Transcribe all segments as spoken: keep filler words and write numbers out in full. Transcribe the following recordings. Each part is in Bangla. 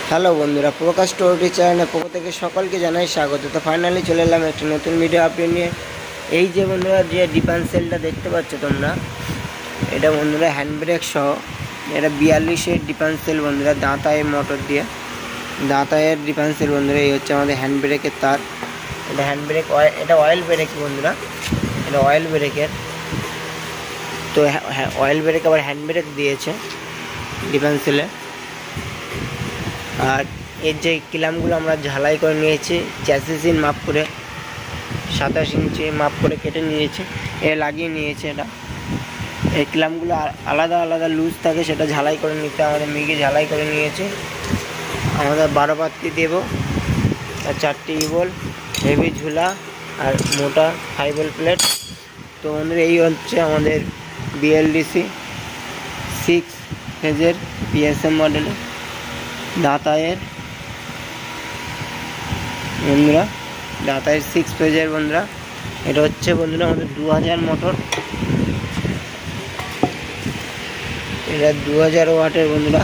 হ্যালো বন্ধুরা, প্রকাশ টোয়েন্টি চ্যানেলের পক্ষ থেকে সকলকে জানাই স্বাগত। তো ফাইনালি চলে এলাম একটা নতুন ভিডিও আপডেট নিয়ে। এই যে বন্ধুরা যে ডিফারেন্সিয়ালটা দেখতে পাচ্ছ তোমরা, এটা বন্ধুরা হ্যান্ড ব্রেক সহ, এটা বিয়াল্লিশের ডিফারেন্সিয়াল বন্ধুরা, দাঁতায়ের মোটর দিয়ে দাঁতায়ের ডিফারেন্সিয়াল বন্ধুরা। এই হচ্ছে আমাদের হ্যান্ড ব্রেকের তার। এটা হ্যান্ড ব্রেক অয়েল, এটা অয়েল ব্রেক বন্ধুরা, এটা অয়েল ব্রেকের। তো হ্যাঁ, অয়েল ব্রেক আবার হ্যান্ড ব্রেক দিয়েছে ডিফারেন্সিয়ালে। আর এর যে কিলামগুলো আমরা ঝালাই করে নিয়েছি চ্যাসিস ইন মাপ করে, সাতাশ ইঞ্চি মাপ করে কেটে নিয়েছি, এ লাগিয়ে নিয়েছে। এটা এই কিলামগুলো আলাদা আলাদা লুজ থাকে, সেটা ঝালাই করে নিতে আমাদের মিগে ঝালাই করে নিয়েছে। আমাদের বারো পাত্তি দেব, আর চারটি ইবল, হেভি ঝুলা আর মোটা ফাইবল প্লেট। তো বন্ধুরা এই হচ্ছে আমাদের বিএলডিসি সিক্স ফেজের পিএসএম মডেলের দাঁতায়ের বন্ধুরা, দাঁতায়ের সিক্স পেজের বন্ধুরা। এটা হচ্ছে বন্ধুরা আমাদের দু হাজার মোটর, এটা দু হাজার ওয়াটের বন্ধুরা,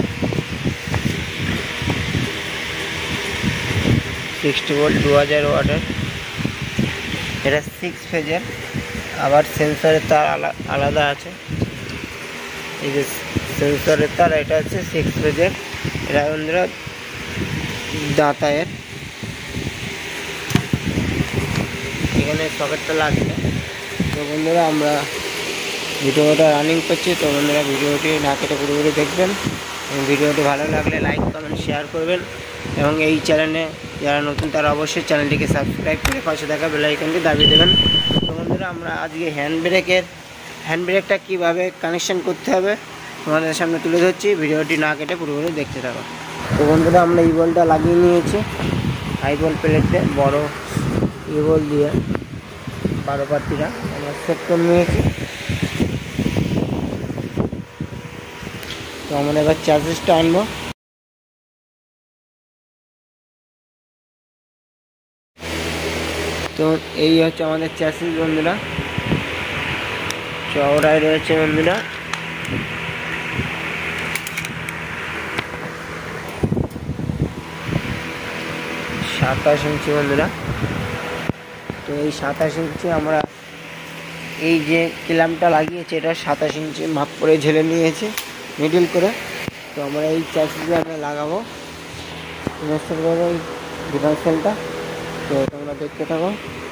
সিক্সটি ভোল্ট দু হাজার ওয়াটের। এটা সিক্স পেজের, আবার সেন্সরের তার আলাদা আছে। এই যে সেন্সরের তার, এটা হচ্ছে সিক্স পেজের। এটা বন্ধুরা দাঁতায়ের, এখানে সকেটটা লাগবে। তো বন্ধুরা আমরা ভিডিওটা রানিং করছি, তো বন্ধুরা ভিডিওটি না কেটে পুরোপুরি দেখবেন এবং ভিডিওটি ভালো লাগলে লাইক কমেন্ট শেয়ার করবেন। এবং এই চ্যানেলে যারা নতুন তারা অবশ্যই চ্যানেলটিকে সাবস্ক্রাইব করে পাশে থাকা বেল আইকনটি দাবিয়ে দেবেন। তো বন্ধুরা আমরা আজকে হ্যান্ড ব্রেকের হ্যান্ড ব্রেকটা কীভাবে কানেকশান করতে হবে তোমাদের সামনে তুলে ধরছি, ভিডিওটি না কেটে পুরোপুরি দেখতে থাকো। তো বন্ধুরা আমরা ইবলটা লাগিয়ে নিয়েছি হাইবল প্লেটে, বড় ইবল দিয়ে বারো পাত্তিটা আমরা সেট করে নিয়েছি। তো আমরা এবার চার্জেসটা আনবো। তো এই হচ্ছে আমাদের চ্যাসিস বন্ধুরা, চওড়ায় রয়েছে বন্ধুরা সাতাশ ইঞ্চি বন্ধুরা। তো এই সাতাশ ইঞ্চি আমরা এই যে কিলামটা লাগিয়েছি এটা সাতাশ ইঞ্চি মাপ করে ঝেলে নিয়েছি মিডিল করে। তো আমরা এই চ্যাসিসে আমরা লাগাবো ইনস্টল করবো এই ডিফারেন্সিয়ালটা। তো তোমরা দেখতে থাকো।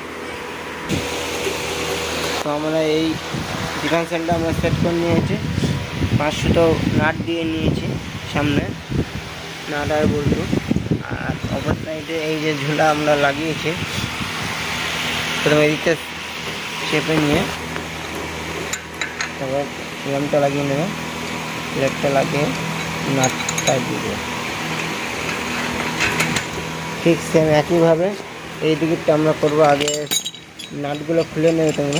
তো আমরা এই ডিফারেন্সিয়ালটা আমরা সেট করে নিয়েছি, পাঁচশো তো নাট দিয়ে নিয়েছি সামনে, নাট আর বলবো। আর অপর সাইডে এই যে ঝুলা আমরা লাগিয়েছি, প্রথমে এদিকে চেপে নিয়ে তারপর কিলামটা লাগিয়ে নেবে, প্লেটটা লাগিয়ে নাট টাইট দিয়ে দেবে। ঠিক সেম একইভাবে এই দিকটা আমরা করবো। আগে নাটগুলো খুলে নেবে তোমরা,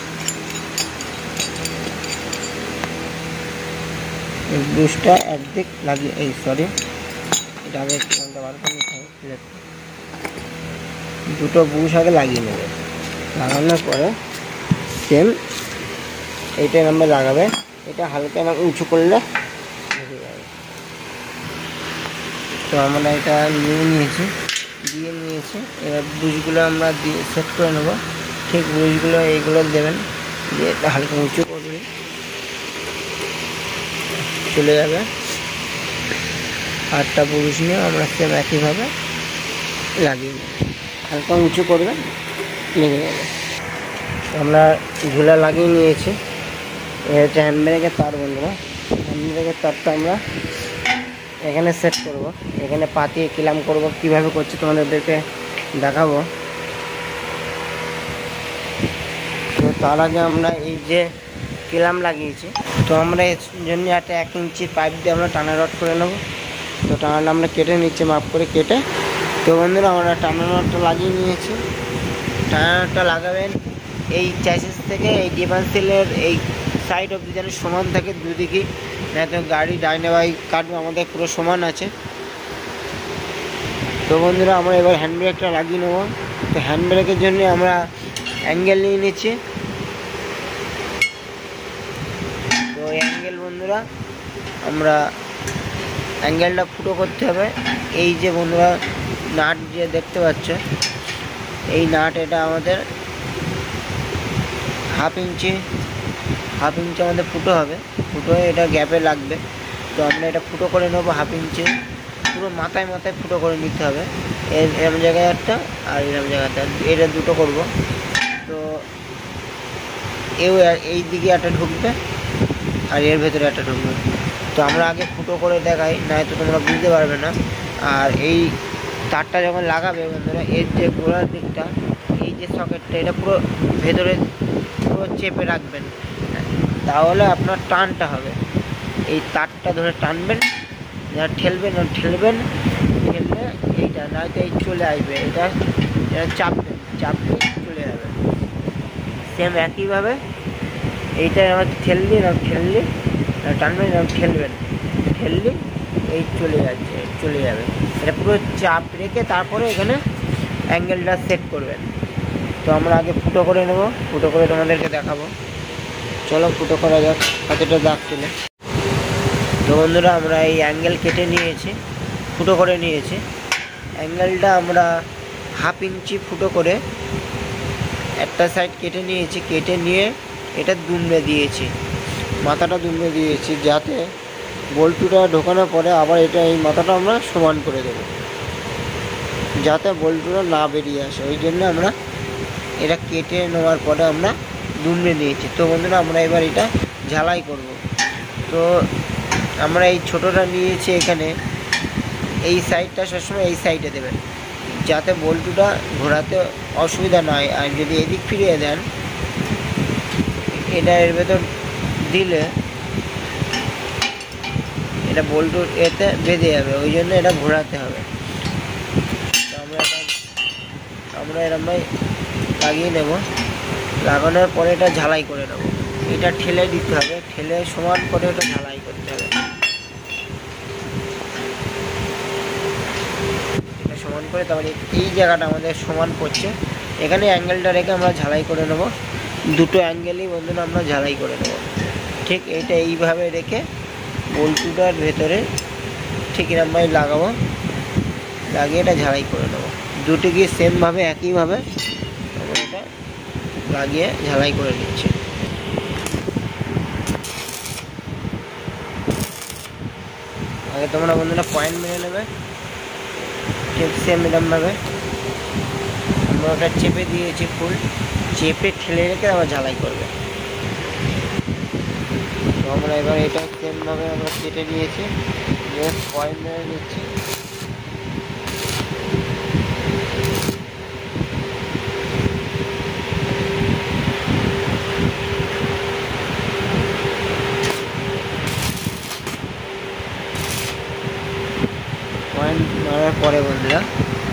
বুশটা একদিক লাগিয়ে, এই সরি এটা আগে বার করে নিতে হবে। প্লেট দুটো বুশ আগে লাগিয়ে নেবে, লাগানোর পরে সেম এইটা নাম্বার লাগাবে। এটা হালকা না উঁচু করলে ঢুকে যাবে। তো আমরা এটা নিয়ে নিয়েছি, দিয়ে নিয়েছি। এবার বুশগুলো আমরা দিয়ে সেট করে নেবো। ঠিক বুশগুলো এইগুলো দেবেন, দিয়ে এটা হালকা উঁচু করবে, চলে যাবে। আটটা বুশ নিয়ে আমরা সেম একইভাবে লাগিয়ে নেব, হালকা উঁচু করবে, লেগে যাবে। আমরা ঝুলা লাগিয়ে নিয়েছি। এ হচ্ছে হ্যান্ড ব্রেকের তার বন্ধুরা। হ্যান্ড ব্রেকের তারটা আমরা এখানে সেট করব, এখানে পাতিয়ে কিলাম করব। কিভাবে করছি তোমাদেরকে দেখাবো। তো তার আগে আমরা এই যে কিলাম লাগিয়েছি, তো আমরা এর জন্য একটা এক ইঞ্চি পাইপ দিয়ে আমরা টানা রড করে নেব। তো টানাটা আমরা কেটে নিচ্ছি মাপ করে কেটে। তো বন্ধুরা আমরা টানা রডটা লাগিয়ে নিয়েছি। টানা রডটা লাগাবেন এই চ্যাসিস থেকে এই ডিফারেন্সিয়ালের এই সাইড অবধি যেন সমান থাকে দুদিকেই, না তো গাড়ি ডাইনে বাই কাটবে। আমাদের পুরো সমান আছে। তো বন্ধুরা আমরা এবার হ্যান্ড ব্রেকটা লাগিয়ে নেব। তো হ্যান্ড ব্রেকের জন্য আমরা অ্যাঙ্গেল নিয়ে নিচ্ছি। তো অ্যাঙ্গেল বন্ধুরা আমরা অ্যাঙ্গেলটা ফুটো করতে হবে। এই যে বন্ধুরা নাট যে দেখতে পাচ্ছ, এই নাট এটা আমাদের হাফ ইঞ্চি হাফ ইঞ্চি আমাদের ফুটো হবে, ফুটো হয়ে এটা গ্যাপে লাগবে। তো আমরা এটা ফুটো করে নেবো হাফ ইঞ্চি, পুরো মাথায় মাথায় ফুটো করে নিতে হবে। এরম জায়গায় একটা আর এরম জায়গাতে, এটা দুটো করব। তো এও এই দিকে একটা ঢুকবে আর এর ভেতরে একটা ঢুকবে। তো আমরা আগে ফুটো করে দেখাই, নয় তো তোমরা বুঝতে পারবে না। আর এই তারটা যখন লাগাবে বন্ধুরা, এর যে গোড়ার দিকটা, এই যে সকেটটা, এটা পুরো ভেতরে পুরো চেপে রাখবেন, তাহলে আপনার টানটা হবে। এই তারটা ধরে টানবেন, যা ঠেলবেন ঠেলবেন ঠেললে এইটা নয়তো এই চলে আসবে, এটা চাপবেন, চাপলে চলে যাবে। সেম একইভাবে এইটা আমার ঠেললি না ঠেললি টানবেন, এরকম ঠেলবেন, ঠেললি এই চলে যাচ্ছে, চলে যাবে। এটা পুরো চাপ রেখে তারপরে এখানে অ্যাঙ্গেলটা সেট করবেন। তো আমরা আগে ফুটো করে নেব, ফুটো করে তোমাদেরকে দেখাবো। চলো ফুটো করা যাক, হাতেটা দাগ তুলে। তো বন্ধুরা আমরা এই অ্যাঙ্গেল কেটে নিয়েছি, ফুটো করে নিয়েছি। অ্যাঙ্গেলটা আমরা হাফ ইঞ্চি ফুটো করে একটা সাইড কেটে নিয়েছি, কেটে নিয়ে এটা দুমড়ে দিয়েছি, মাথাটা দুমড়ে দিয়েছি, যাতে বল্টুটা ঢোকানোর পরে আবার এটা এই মাথাটা আমরা সমান করে দেবো, যাতে বল্টুটা না বেরিয়ে আসে। ওই জন্য আমরা এটা কেটে নেওয়ার পরে আমরা দুমড়ে নিয়েছি। তো বন্ধুরা আমরা এবার এটা ঝালাই করব। তো আমরা এই ছোটোটা নিয়েছি, এখানে এই সাইডটা সবসময় এই সাইডে দেবেন, যাতে বল্টুটা ঘোরাতে অসুবিধা না হয়। আর যদি এদিক ফিরিয়ে দেন, এটা এর ভেতর দিলে এটা বল্টুর এতে বেঁধে যাবে, ওই জন্য এটা ঘোরাতে হবে। তো আমরা এটা আমরা এরমভাবে লাগিয়ে নেব, লাগানোর পরে এটা ঝালাই করে নেব। এটা ঠেলে দিতে হবে, ঠেলে সমান করে এটা ঝালাই করতে হবে। এটা সমান করে তারপরে এই জায়গাটা আমাদের সমান পড়ছে, এখানে অ্যাঙ্গেলটা রেখে আমরা ঝালাই করে নেব। দুটো অ্যাঙ্গেলই বন্ধুরা আমরা ঝালাই করে নেব। ঠিক এটা এইভাবে রেখে বল্টুটার ভেতরে ঠিক এরমভাবে লাগাবো, লাগিয়ে এটা ঝালাই করে নেব। দুটোকে সেমভাবে একইভাবে আমরা এটা লাগিয়ে ঝালাই করে নিচ্ছি। আগে তোমরা বন্ধুরা পয়েন্ট মেরে নেবে, ঠিক সেম এরমভাবে আমরা ওটা চেপে দিয়েছি, ফুল চেপে ঠেলে রেখে আবার ঝালাই করবে। তো আমরা এবার এটা সেমভাবে আমরা কেটে নিয়েছি, জাস্ট পয়েন্ট মেরে নিচ্ছি। পয়েন্ট মারার পরে বন্ধুরা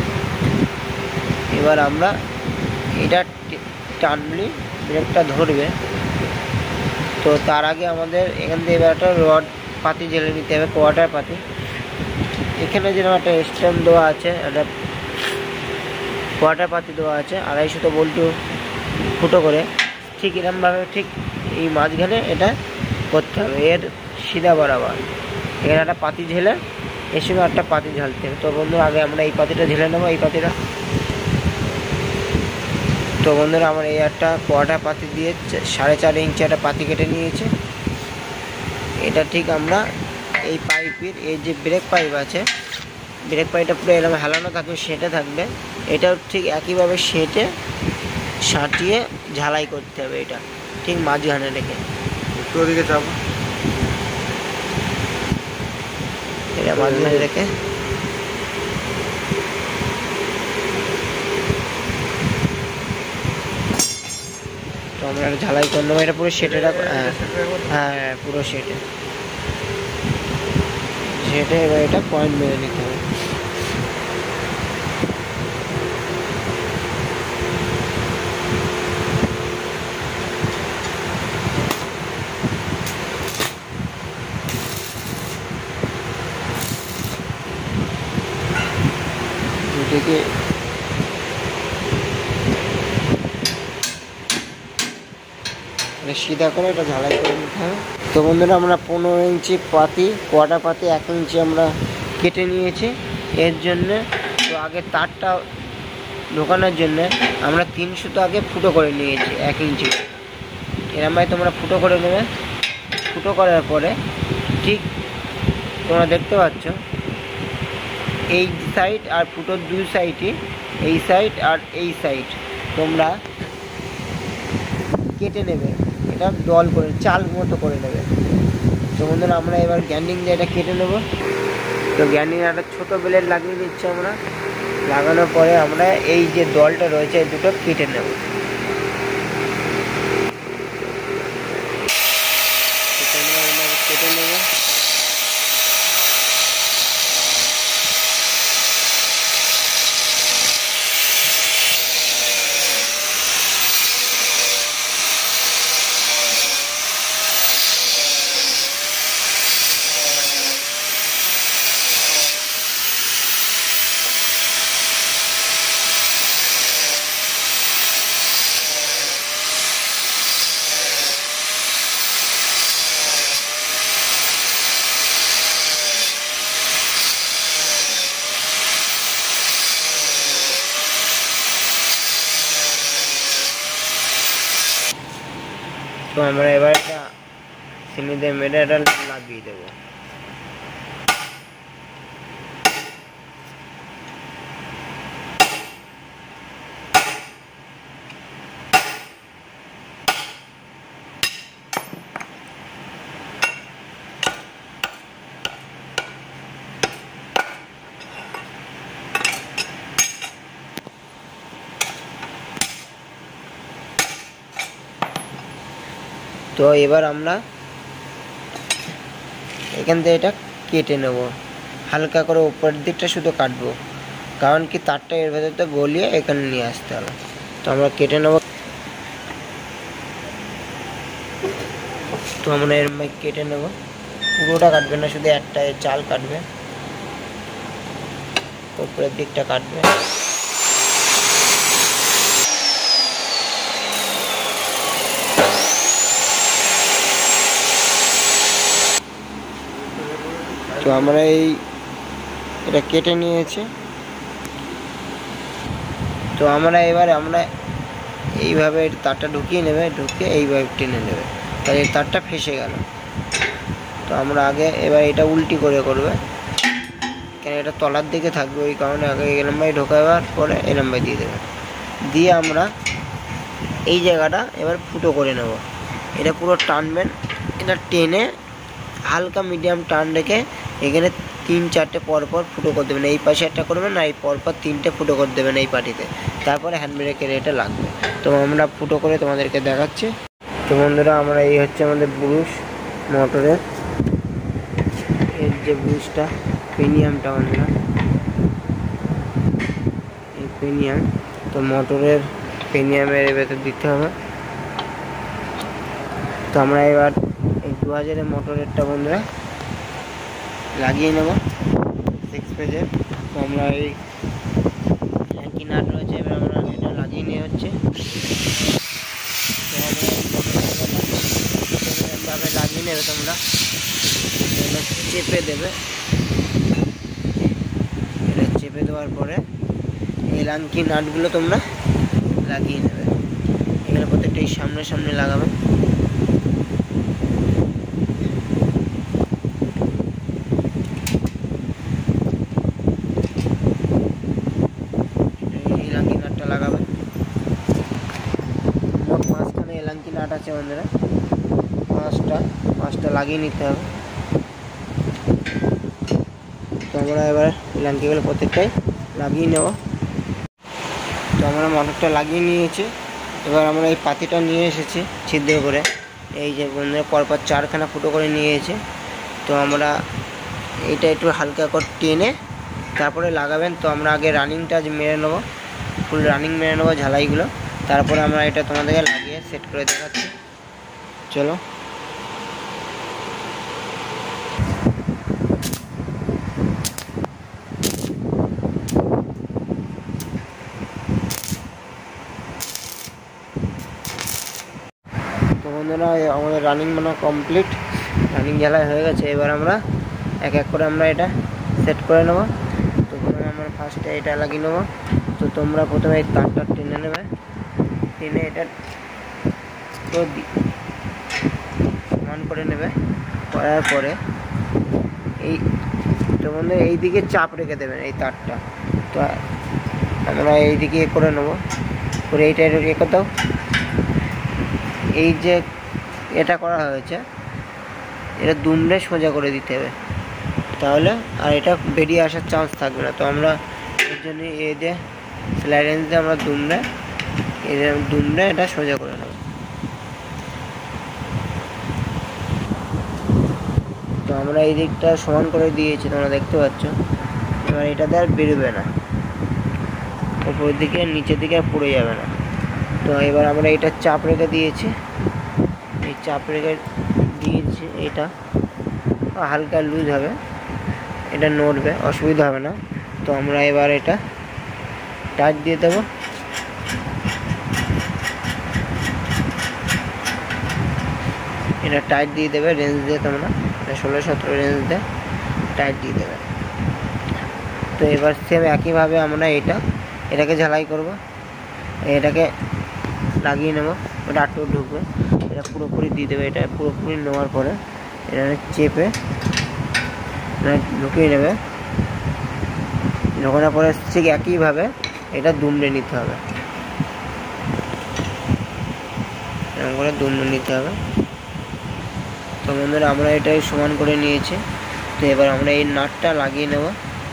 এবার আমরা এটা টানলে ব্রেকটা ধরবে। তো তার আগে আমাদের এখান থেকে এবার একটা রড পাতি ঝেলে নিতে হবে, কোয়ার্টার পাতি। এখানে যেরকম একটা স্ট্যান্ড দেওয়া আছে, একটা কোয়ার্টার পাতি দেওয়া আছে আড়াইশোটা বল্টু ফুটো করে, ঠিক এরকমভাবে ঠিক এই মাঝখানে এটা করতে হবে, এর সিধা বরাবর। এখানে একটা পাতি ঝেলে এর সঙ্গে একটা পাতি ঝালতে হবে। তো বন্ধুরা আগে আমরা এই পাতিটা ঝেলে নেবো, এই পাতিটা। তো বন্ধুরা আমার এই একটা কোয়ার্টার পাতি দিয়ে সাড়ে চার ইঞ্চি একটা পাতি কেটে নিয়েছে। এটা ঠিক আমরা এই পাইপের এই যে ব্রেক পাইপ আছে, ব্রেক পাইপটা পুরো এরকম হেলানো থাকবে, সেঁটে থাকবে। এটাও ঠিক একইভাবে সেঁটে সাঁটিয়ে ঝালাই করতে হবে, এটা ঠিক মাঝখানে রেখে। ওদিকে যাবো, এটা মাঝখানে রেখে তো আমরা একটা ঝালাই করে নেবো। এটা পুরো সেটে রাখবো, হ্যাঁ হ্যাঁ পুরো সেটে সেটে এবার এটা পয়েন্ট মেরে নিতে হবে। দুটোকে সিধা করে এটা ঝালাই করে নিতে হবে। তো বন্ধুরা আমরা পনেরো ইঞ্চি পাতি কোয়াটা পাতি এক ইঞ্চি আমরা কেটে নিয়েছি এর জন্যে। তো আগে তারটা ঢোকানোর জন্যে আমরা তিন সুতো আগে ফুটো করে নিয়েছি এক ইঞ্চি। এরমভাবে তোমরা ফুটো করে নেবে। ফুটো করার পরে ঠিক তোমরা দেখতে পাচ্ছ এই সাইড আর ফুটোর দুই সাইডই, এই সাইড আর এই সাইড তোমরা কেটে নেবে, এটা ডল করে চাল মতো করে নেবে। তো বন্ধুরা আমরা এবার গ্যান্ডিং দিয়ে এটা কেটে নেব। তো গ্যান্ডিং একটা ছোটো ব্লেড লাগিয়ে দিচ্ছি আমরা। লাগানোর পরে আমরা এই যে দলটা রয়েছে এই দুটো কেটে নেব। কেটে নেব। তো আমরা এবার এটা চিনি দিয়ে মেরে এটা লাগিয়ে দেবো। তো এবার আমরা এখান থেকে এটা কেটে নেব, হালকা করে উপরের দিকটা শুধু কাটবো, কারণ কি তারটা এর ভেতরতে গলিয়ে এখানে নিয়ে আসতে হবে। তো আমরা কেটে নেব। তো আমরা এর কেটে নেব, পুরোটা কাটবে না, শুধু একটা এর চাল কাটবে, উপরের দিকটা কাটবে। তো আমরা এই এটা কেটে নিয়েছি। তো আমরা এবার আমরা এইভাবে তারটা ঢুকিয়ে নেবে, ঢুকিয়ে এইভাবে টেনে নেবে, তাহলে এই তারটা ফেসে গেল। তো আমরা আগে এবার এটা উল্টি করে করবে, কেন এটা তলার দিকে থাকবে, ওই কারণে আগে এরমভাবে ঢোকাবার পরে এরমভাবে দিয়ে দেবে। দিয়ে আমরা এই জায়গাটা এবার ফুটো করে নেব। এটা পুরো টানবেন, এটা টেনে হালকা মিডিয়াম টান রেখে এখানে তিন চারটে পরপর ফুটো করে দেবেন। এই পাশে একটা করবেন আর এই পরপর তিনটে ফুটো করে দেবেন এই পাটিতে, তারপরে হ্যান্ড ব্রেকের এটা লাগবে। তো আমরা ফুটো করে তোমাদেরকে দেখাচ্ছি। তো বন্ধুরা আমরা এই হচ্ছে আমাদের ব্রুশ মোটরের, এর যে ব্রুশটা প্রিমিয়ামটা বন্ধুরা, এই প্রিমিয়াম। তো মোটরের প্রিমিয়ামের ভেতর দিতে হবে। তো আমরা এবার এই দু হাজারের মোটরেরটা বন্ধুরা লাগিয়ে নেব সিক্স পেজের। তো আমরা এই কি নাট রয়েছে এবার আমরা এটা লাগিয়ে নিয়ে হচ্ছে। এভাবে লাগিয়ে নেবে তোমরা, চেপে দেবে। এটা চেপে দেওয়ার পরে এই লাঙ্কি নাটগুলো তোমরা লাগিয়ে নেবে। এখানে প্রত্যেকটা এই সামনে সামনে লাগাবে। লাগাবে মোট পাঁচখানে এলাঙ্কি নাট আছে বন্ধুরা, পাঁচটা পাঁচটা লাগিয়ে নিতে হবে। তো আমরা এবার এলাঙ্কিগুলো প্রত্যেকটাই লাগিয়ে নেব। তো আমরা মোটরটা লাগিয়ে নিয়েছি। এবার আমরা এই পাতিটা নিয়ে এসেছি ছিদ্র করে, এই যে বন্ধুরা পরপর চারখানা ফুটো করে নিয়েছে। তো আমরা এটা একটু হালকা করে টেনে তারপরে লাগাবেন। তো আমরা আগে রানিংটা মেরে নেবো, ফুল রানিং মেরে নেবো ঝালাইগুলো, তারপরে আমরা এটা তোমাদেরকে লাগিয়ে সেট করে দেখাচ্ছি। চলো। তো বন্ধুরা আমাদের রানিং বানা কমপ্লিট, রানিং ঝালাই হয়ে গেছে। এবার আমরা এক এক করে আমরা এটা সেট করে নেব। তো প্রথমে আমরা ফার্স্টে এটা লাগিয়ে নেব। তো তোমরা প্রথমে এই তারটা টেনে নেবে, টেনে এটা তো সমান করে নেবে। করার পরে এই তো বন্ধু এই দিকে চাপ রেখে দেবেন এই তারটা। তো আমরা এই দিকে করে নেব, করে এইটা রেখে দাও। এই যে এটা করা হয়েছে এটা দুমড়ে সোজা করে দিতে হবে, তাহলে আর এটা বেরিয়ে আসার চান্স থাকবে না। তো আমরা এর জন্য এই যে সেলাই রেঞ্জ দিয়ে আমরা দুমড়ে এই দুমড়ে এটা সোজা করে নেব। তো আমরা এই দিকটা সমান করে দিয়েছি, তোমরা দেখতে পাচ্ছ। এবার এটাতে আর বেরোবে না, উপর দিকে নিচের দিকে আর পড়ে যাবে না। তো এবার আমরা এটা চাপ রেখে দিয়েছি, এই চাপ রেখে দিয়েছি। এটা হালকা লুজ হবে, এটা নড়বে, অসুবিধা হবে না। তো আমরা এবার এটা টাইট দিয়ে দেবো। এটা টাইট দিয়ে দেবে রেঞ্জ দিয়ে, তোমরা ষোলো সতেরো রেঞ্জ দিয়ে টাইট দিয়ে দেবে। তো এবার সেম একইভাবে আমরা এটা এটাকে ঝালাই করব, এটাকে লাগিয়ে নেব। ওটা আটটু ঢুকবে, এটা পুরোপুরি দিয়ে দেবে। এটা পুরোপুরি নেওয়ার পরে এটা চেপে ঢুকিয়ে নেবে। ঢোকানোর পরে ঠিক একইভাবে এটা দুমড়ে নিতে হবে, এরকম করে দুমড়ে নিতে হবে। তো বন্ধুরা আমরা এটাই সমান করে নিয়েছি। তো এবার আমরা এই নাটটা লাগিয়ে নেব,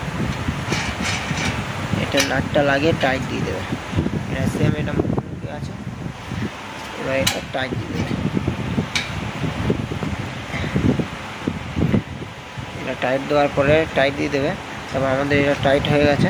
এটা নাটটা লাগিয়ে টাইট দিয়ে দেবে। এটা সেম এটা মুখোমুখি আছে, এবার এটা টাইট দিয়ে দেবে। এটা টাইট দেওয়ার পরে টাইট দিয়ে দেবে। তারপর আমাদের এটা টাইট হয়ে গেছে।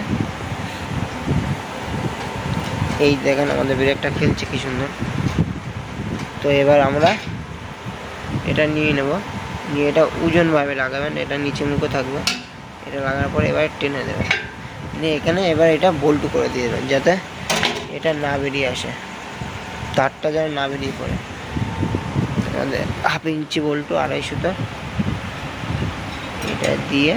এই দেখেন আমাদের ব্রেকটা খেলছে কি সুন্দর। তো এবার আমরা এটা নিয়ে নেব, নিয়ে এটা ওজনভাবে লাগাবেন। এটা নিচে মুখে থাকবে, এটা লাগানোর পরে এবার টেনে দেবেন, নিয়ে এখানে এবার এটা বল্টু করে দিয়ে দেবেন, যাতে এটা না বেরিয়ে আসে, তারটা যেন না বেরিয়ে পড়ে। আমাদের হাফ ইঞ্চি বল্টু আড়াইশোটা এটা দিয়ে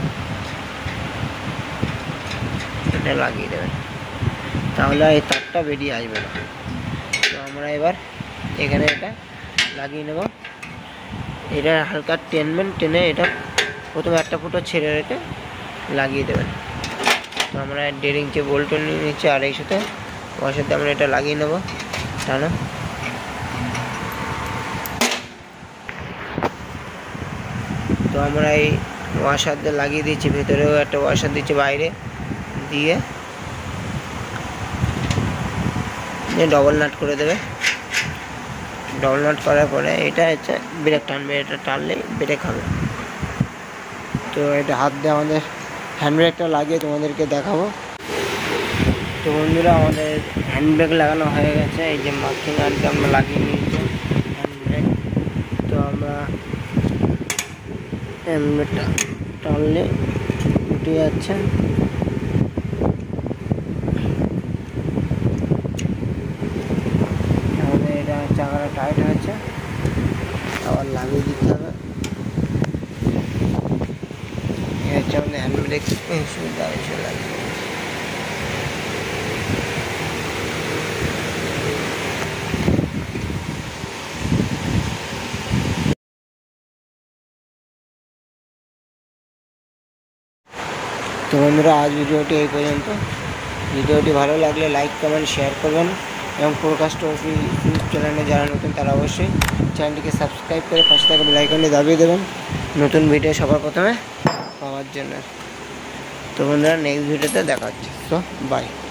এটা লাগিয়ে দেবেন, তাহলে এই তারটা বেরিয়ে আসবে না। তো আমরা এবার এখানে এটা লাগিয়ে নেব। এটা হালকা টেনবেন, টেনে এটা প্রথমে একটা ফুটো ছেড়ে রেখে লাগিয়ে দেবেন। তো আমরা দেড় ইঞ্চি বল্টু নিয়ে নিচ্ছি আড়াইশোতে, ওর সাথে আমরা এটা লাগিয়ে নেব টানো। তো আমরা এই ওয়াশার দিয়ে লাগিয়ে দিচ্ছি, ভেতরেও একটা ওয়াশার দিচ্ছি বাইরে দিয়ে ডবল নাট করে দেবে। ডবল নাট করার পরে এটা হচ্ছে ব্রেক টানবে, এটা টানলেই ব্রেক হবে। তো এটা হাত দিয়ে আমাদের হ্যান্ড ব্রেকটা লাগিয়ে তোমাদেরকে দেখাবো। তো বন্ধুরা আমাদের হ্যান্ড ব্রেক লাগানো হয়ে গেছে, এই যে মার্কিং আর কি আমরা লাগিয়ে নিয়েছি হ্যান্ড ব্রেক। তো আমরা হ্যান্ড ব্রেকটা টানলে উঠে যাচ্ছে। আমাদের এটা চাকাটা টাইট হয়েছে, আবার লাগিয়ে দিতে হবে। এই হচ্ছে আমাদের হ্যান্ড ব্রেক সুবিধা এসে লাগে। তো বন্ধুরা আজ ভিডিওটি এই পর্যন্ত। ভিডিওটি ভালো লাগলে লাইক কমেন্ট শেয়ার করবেন, এবং প্রকাশ ট্রফি ইউটিউব চ্যানেলে যারা নতুন তারা অবশ্যই চ্যানেলটিকে সাবস্ক্রাইব করে পাশে থাকা বেল আইকনটি দাবিয়ে দেবেন নতুন ভিডিও সবার প্রথমে পাওয়ার জন্য। তো বন্ধুরা নেক্সট ভিডিওতে দেখা হচ্ছে। তো বাই।